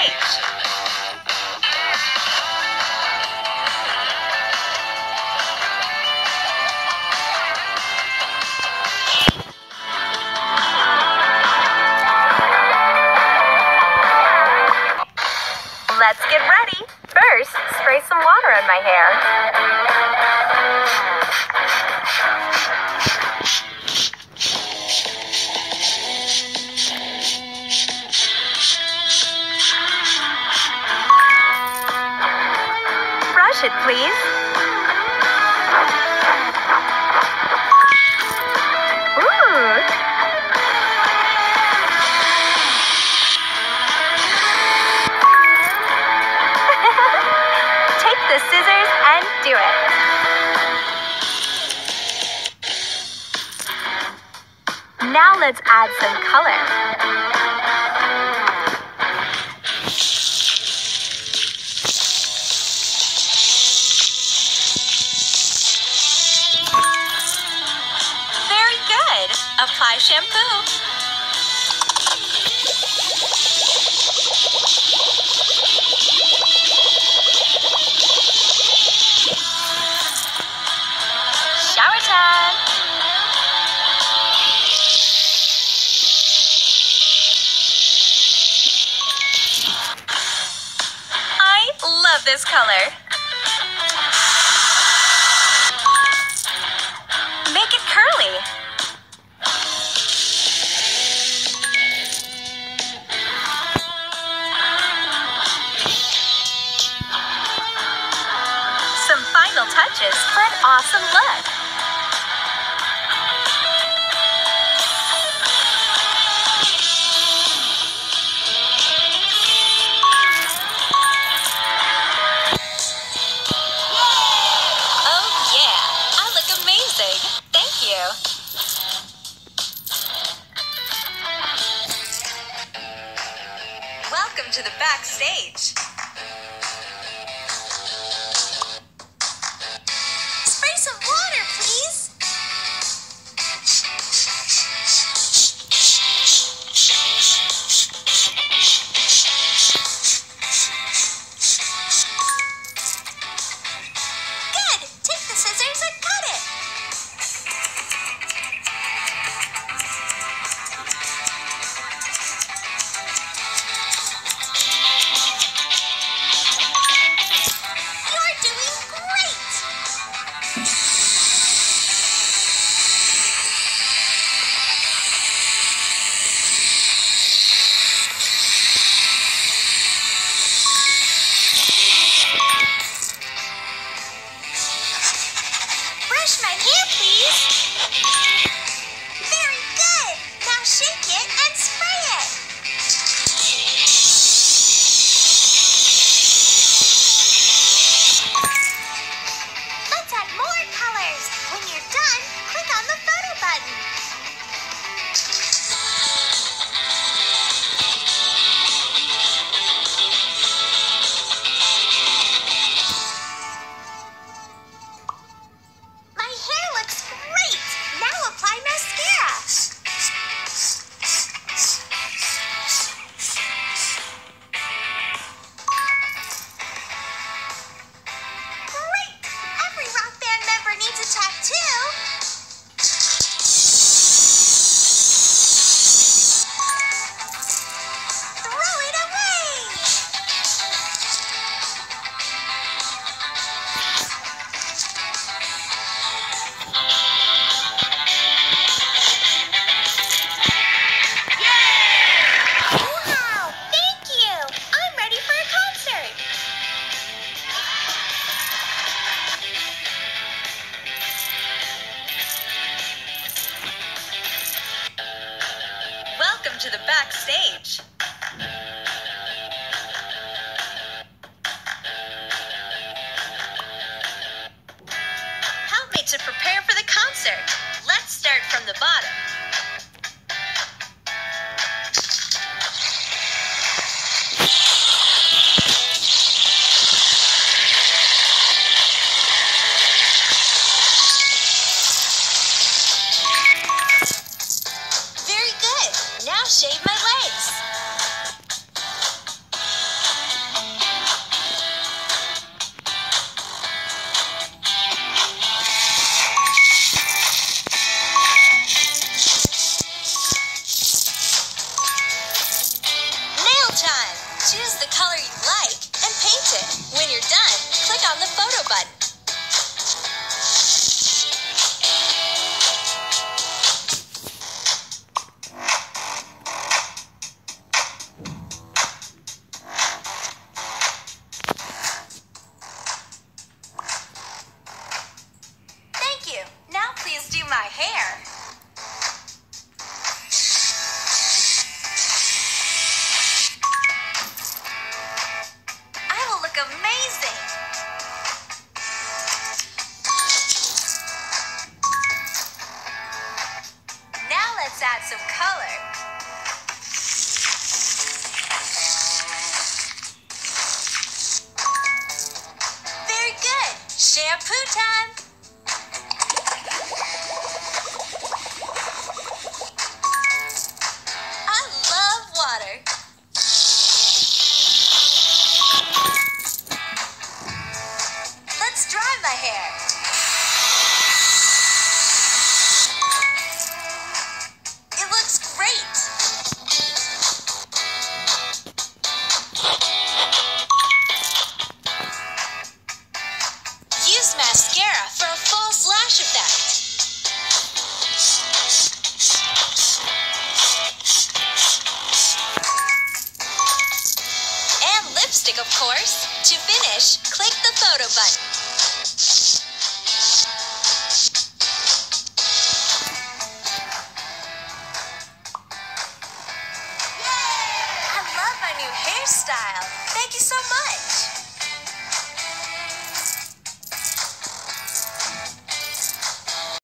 backstage. Let's get ready. First, spray some water on my hair. Brush it, please. Ooh. Take the scissors and do it. Now let's add some color. Very good. Apply shampoo. Shower time. I love this color. Make it curly. Some final touches for an awesome look. Oh yeah, I look amazing. Thank you. Welcome to the backstage. Spray some water, please. Good. Take the scissors and cut it. You're doing great. Brush my hair, please. Very good. Now shake it and spray it. Let's add more colors. When you're done, click on the photo button. My hair looks great. Now apply mascara. Great! Every rock band member needs a tattoo. Throw it away. Wow! Thank you. I'm ready for a concert. Welcome to the backstage. Help me to prepare for the concert. Let's start from the bottom. Very good. Now shave my legs. Shampoo time! I love water. Let's dry my hair. It looks great. Use mascara for a false lash effect. And lipstick, of course. To finish, click the photo button. Yay! I love my new hairstyle. Thank you so much.